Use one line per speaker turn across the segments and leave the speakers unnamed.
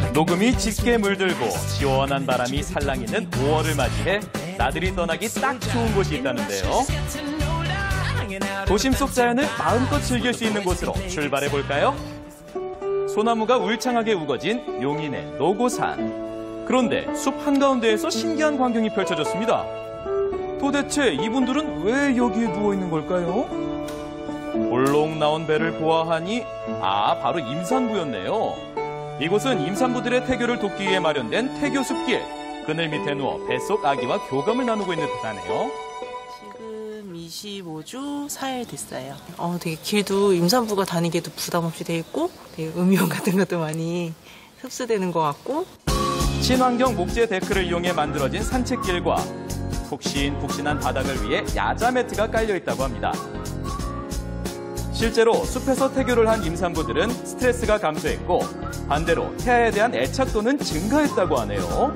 녹음이 짙게 물들고 시원한 바람이 살랑이는 5월을 맞이해 나들이 떠나기 딱 좋은 곳이 있다는데요. 도심 속 자연을 마음껏 즐길 수 있는 곳으로 출발해 볼까요? 소나무가 울창하게 우거진 용인의 노고산. 그런데 숲 한가운데에서 신기한 광경이 펼쳐졌습니다. 도대체 이분들은 왜 여기에 누워 있는 걸까요? 볼록 나온 배를 보아하니 바로 임산부였네요. 이곳은 임산부들의 태교를 돕기 위해 마련된 태교 숲길. 그늘 밑에 누워 뱃속 아기와 교감을 나누고 있는 듯하네요.
지금 25주 4일 됐어요. 되게 길도 임산부가 다니기에도 부담 없이 돼 있고 되게 음이온 같은 것도 많이 흡수되는 것 같고.
친환경 목재 데크를 이용해 만들어진 산책길과 푹신푹신한 바닥을 위해 야자 매트가 깔려 있다고 합니다. 실제로 숲에서 태교를 한 임산부들은 스트레스가 감소했고 반대로 태아에 대한 애착도는 증가했다고 하네요.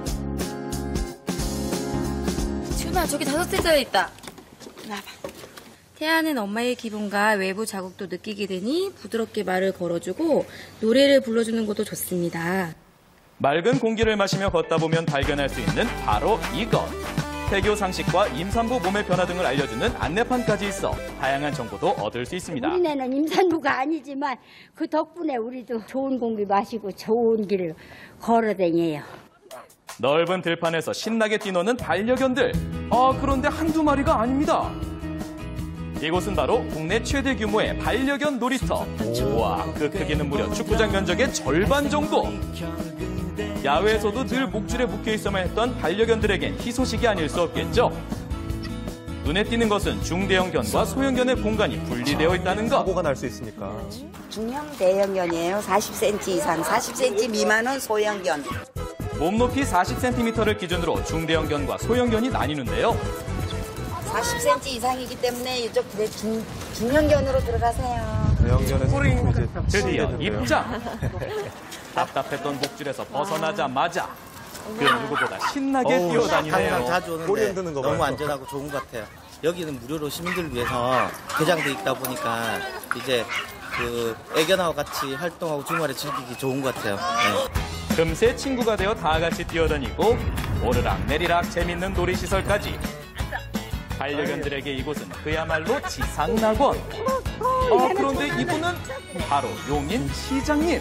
지훈아, 저기 5살짜리 있다. 나봐. 태아는 엄마의 기분과 외부 자극도 느끼게 되니 부드럽게 말을 걸어주고 노래를 불러주는 것도 좋습니다.
맑은 공기를 마시며 걷다 보면 발견할 수 있는 바로 이것. 태교 상식과 임산부 몸의 변화 등을 알려주는 안내판까지 있어 다양한 정보도 얻을 수 있습니다.
우리네는 임산부가 아니지만 그 덕분에 우리도 좋은 공기 마시고 좋은 길을 걸어다녀요.
넓은 들판에서 신나게 뛰노는 반려견들. 그런데 한두 마리가 아닙니다. 이곳은 바로 국내 최대 규모의 반려견 놀이터. 우와, 그 크기는 무려 축구장 면적의 절반 정도. 야외에서도 늘 목줄에 묶여있어만 했던 반려견들에겐 희소식이 아닐 수 없겠죠. 눈에 띄는 것은 중대형견과 소형견의 공간이 분리되어 있다는 것.
사고가 날 수 있으니까.
중형 대형견이에요. 40cm 이상, 40cm 미만은 소형견.
몸 높이 40cm를 기준으로 중대형견과 소형견이 나뉘는데요.
40cm 이상이기 때문에 이쪽 중형견으로 들어가세요.
대형견에서 이제
드디어 입장! 답답했던 목줄에서 벗어나자마자 그 누구보다 신나게 뛰어다니네요.
항상 자주
꼬리
오는데
흔드는 거
너무
봐요.
안전하고 좋은 것 같아요. 여기는 무료로 시민들을 위해서 개장돼 있다 보니까 이제 그 애견하고 같이 활동하고 주말에 즐기기 좋은 것 같아요. 네.
금세 친구가 되어 다 같이 뛰어다니고 오르락 내리락 재밌는 놀이시설까지. 반려견들에게 이곳은 그야말로 지상낙원. 그런데 이분은 바로 용인 시장님.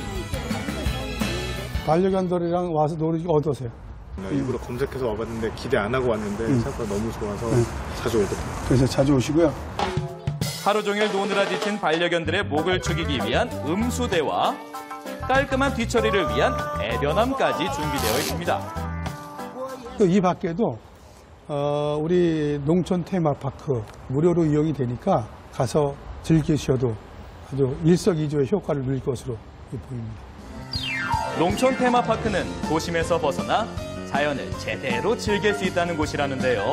반려견들이랑 와서 놀이기가 어떠세요?
일부러 검색해서 와봤는데 기대 안 하고 왔는데 생각보다 너무 좋아서 자주 오거든요.
그래서 자주 오시고요.
하루 종일 노느라 지친 반려견들의 목을 축이기 위한 음수대와 깔끔한 뒤처리를 위한 애변함까지 준비되어 있습니다.
이 밖에도 우리 농촌 테마파크 무료로 이용이 되니까 가서 즐기셔도 아주 일석이조의 효과를 누릴 것으로 보입니다.
농촌 테마파크는 도심에서 벗어나 자연을 제대로 즐길 수 있다는 곳이라는데요.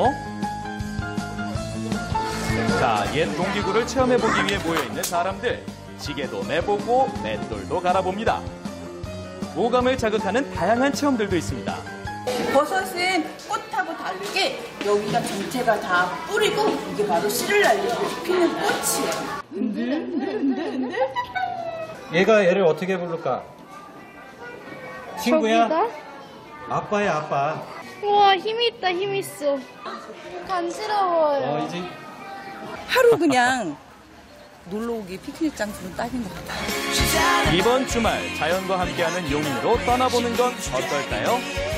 자, 옛 농기구를 체험해보기 위해 모여있는 사람들. 시계도 매보고 맷돌도 갈아봅니다. 오감을 자극하는 다양한 체험들도 있습니다.
버섯은 꽃하고 다르게 여기가 전체가 다 뿌리고 이게 바로 씨를 날리고 피는 꽃이에요. 흔들.
얘가 얘를 어떻게 부를까? 친구야?
저기가?
아빠야, 아빠.
우와, 힘이 있다, 힘 있어. 간지러워요.
이제
하루 그냥 놀러 오기 피크닉 장소는 딱인 것 같아요.
이번 주말 자연과 함께하는 용인으로 떠나보는 건 어떨까요?